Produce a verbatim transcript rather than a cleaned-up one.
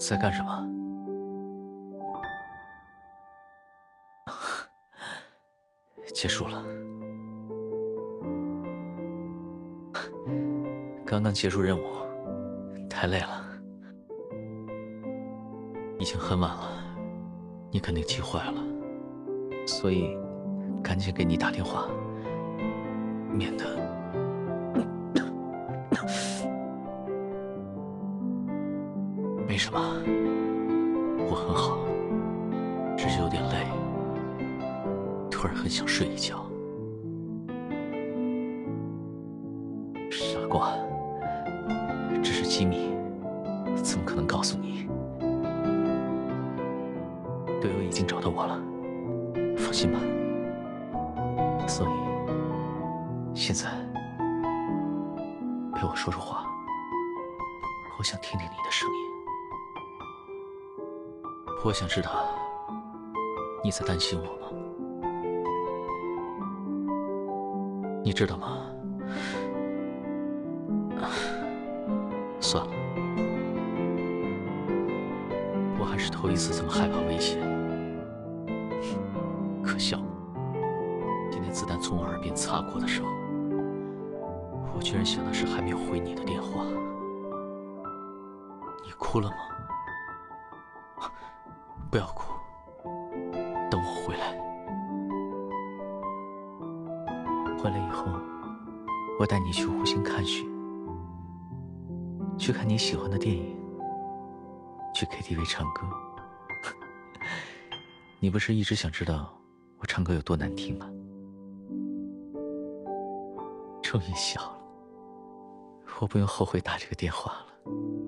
在干什么？结束了。刚刚结束任务，太累了。已经很晚了，你肯定气坏了，所以赶紧给你打电话，免得……没什么，我很好，只是有点累，突然很想睡一觉。傻瓜，这是机密，怎么可能告诉你？队友已经找到我了，放心吧。所以，现在陪我说说话，我想听听你的声音。我想知道你在担心我吗？你知道吗？算了，我还是头一次这么害怕危险。可笑，今天子弹从我耳边擦过的时候，我居然想的是还没有回你的电话。你哭了吗？不要哭，等我回来。回来以后，我带你去湖心看雪，去看你喜欢的电影，去 K T V 唱歌。你不是一直想知道我唱歌有多难听吗？终于笑了，我不用后悔打这个电话了。